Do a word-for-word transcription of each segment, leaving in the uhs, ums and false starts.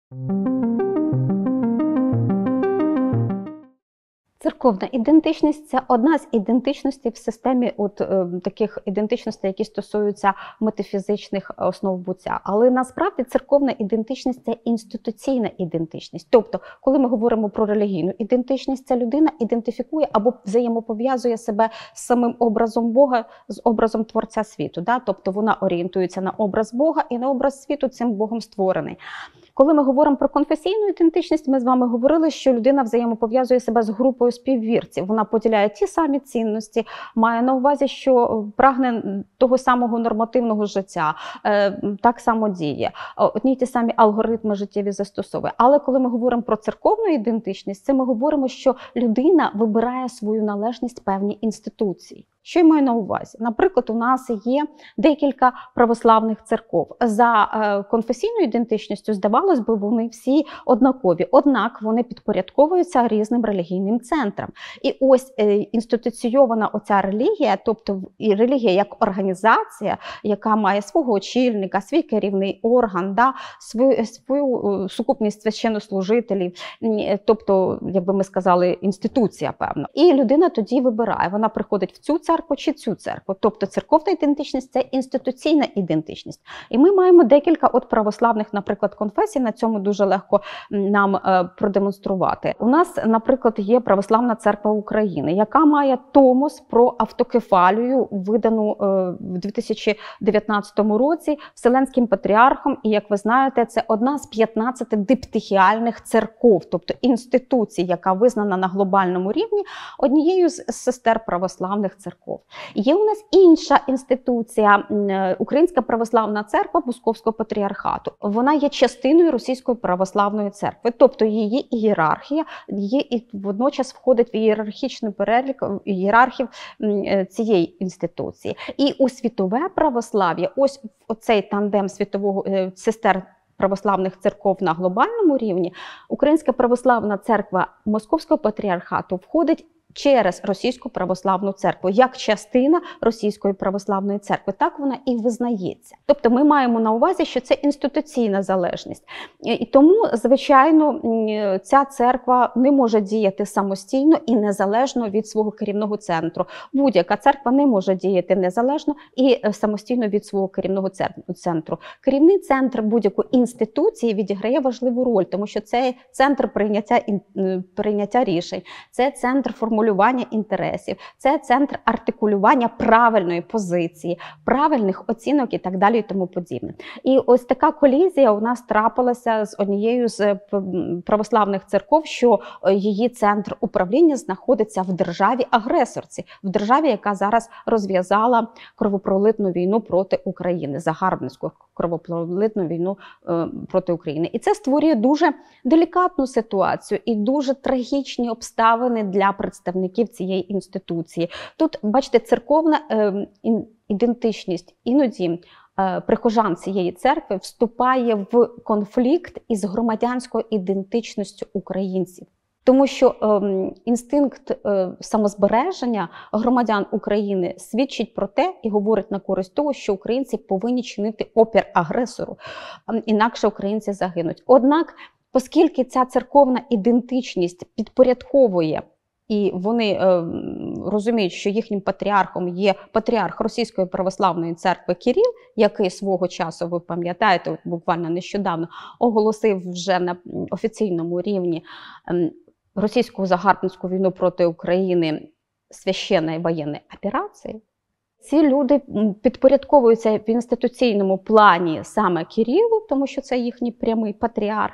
Церковна ідентичність – це одна з ідентичностей в системі от, е, таких ідентичностей, які стосуються метафізичних основ буття. Але насправді церковна ідентичність – це інституційна ідентичність. Тобто, коли ми говоримо про релігійну ідентичність, ця людина ідентифікує або взаємопов'язує себе з самим образом Бога, з образом Творця світу. Да? Тобто вона орієнтується на образ Бога і на образ світу цим Богом створений. Коли ми говоримо про конфесійну ідентичність, ми з вами говорили, що людина взаємопов'язує себе з групою співвірців. Вона поділяє ті самі цінності, має на увазі, що прагне того самого нормативного життя, так само діє. Одні й ті самі алгоритми життєві застосовує. Але коли ми говоримо про церковну ідентичність, це ми говоримо, що людина вибирає свою належність певній інституції. Що я маю на увазі? Наприклад, у нас є декілька православних церков. За е, конфесійною ідентичністю, здавалось би, вони всі однакові. Однак вони підпорядковуються різним релігійним центрам. І ось е, інституційована оця релігія, тобто і релігія як організація, яка має свого очільника, свій керівний орган, да, свою, свою сукупність священнослужителів, тобто, як би ми сказали, інституція певна. І людина тоді вибирає, вона приходить в цю церкву чи цю церкву. Тобто церковна ідентичність – це інституційна ідентичність. І ми маємо декілька от православних, наприклад, конфесій, на цьому дуже легко нам е, продемонструвати. У нас, наприклад, є Православна церква України, яка має томос про автокефалію, видану е, в дві тисячі дев'ятнадцятому році Вселенським патріархом. І, як ви знаєте, це одна з п'ятнадцяти диптихіальних церков, тобто інституцій, яка визнана на глобальному рівні однією з сестер православних церков. Є у нас інша інституція, Українська православна церква Московського патріархату. Вона є частиною Російської православної церкви, тобто її ієрархія є і водночас входить в ієрархічний перелік ієрархів цієї інституції. І у світове православ'я, ось оцей тандем світового сестер православних церков на глобальному рівні, Українська православна церква Московського патріархату входить через Російську православну церкву, як частина Російської православної церкви. Так вона і визнається. Тобто ми маємо на увазі, що це інституційна залежність. І тому, звичайно, ця церква не може діяти самостійно і незалежно від свого керівного центру. Будь-яка церква не може діяти незалежно і самостійно від свого керівного центру. Керівний центр будь-якої інституції відіграє важливу роль, тому що це центр прийняття, прийняття рішень, це центр формування формулювання інтересів, це центр артикулювання правильної позиції, правильних оцінок і так далі і тому подібне. І ось така колізія у нас трапилася з однією з православних церков, що її центр управління знаходиться в державі-агресорці, в державі, яка зараз розв'язала кровопролитну війну проти України, загарбницьку кровопролитну війну е, проти України. І це створює дуже делікатну ситуацію і дуже трагічні обставини для представників цієї інституції. Тут, бачите, церковна е, ідентичність іноді е, прихожан цієї церкви вступає в конфлікт із громадянською ідентичністю українців. Тому що е, інстинкт е, самозбереження громадян України свідчить про те і говорить на користь того, що українці повинні чинити опір агресору, е, інакше українці загинуть. Однак, оскільки ця церковна ідентичність підпорядковує, і вони е, розуміють, що їхнім патріархом є патріарх Російської православної церкви Кирил, який свого часу, ви пам'ятаєте, буквально нещодавно оголосив вже на офіційному рівні е, російську загарбницьку війну проти України священної воєнної операції. Ці люди підпорядковуються в інституційному плані саме Кирилу, тому що це їхній прямий патріарх.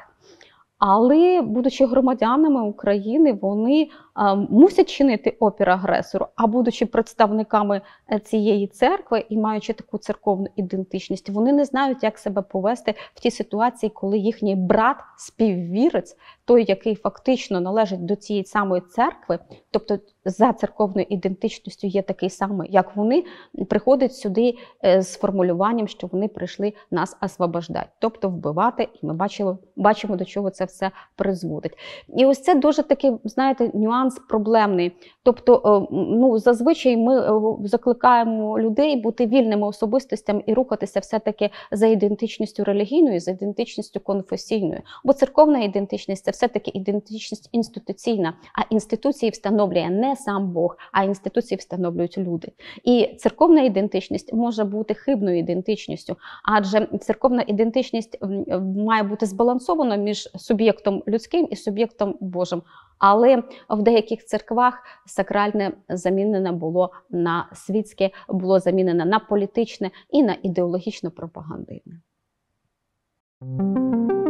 Але, будучи громадянами України, вони а, мусять чинити опір агресору, а будучи представниками цієї церкви і маючи таку церковну ідентичність, вони не знають, як себе повести в тій ситуації, коли їхній брат, співвірець, той, який фактично належить до цієї самої церкви, тобто за церковною ідентичністю є такий самий, як вони, приходить сюди з формулюванням, що вони прийшли нас освобождати, тобто вбивати, і ми бачили, бачимо, до чого це все призводить. І ось це дуже такий, знаєте, нюанс проблемний. Тобто, ну, зазвичай ми закликаємо людей бути вільними особистостями і рухатися все-таки за ідентичністю релігійною, за ідентичністю конфесійною. Бо церковна ідентичність – це все-таки ідентичність інституційна, а інституції встановлює не сам Бог, а інституції встановлюють люди. І церковна ідентичність може бути хибною ідентичністю, адже церковна ідентичність має бути збалансована між суб'єктом людським і суб'єктом Божим. Але в деяких церквах сакральне замінене було на світське, було замінене на політичне і на ідеологічно-пропагандивне.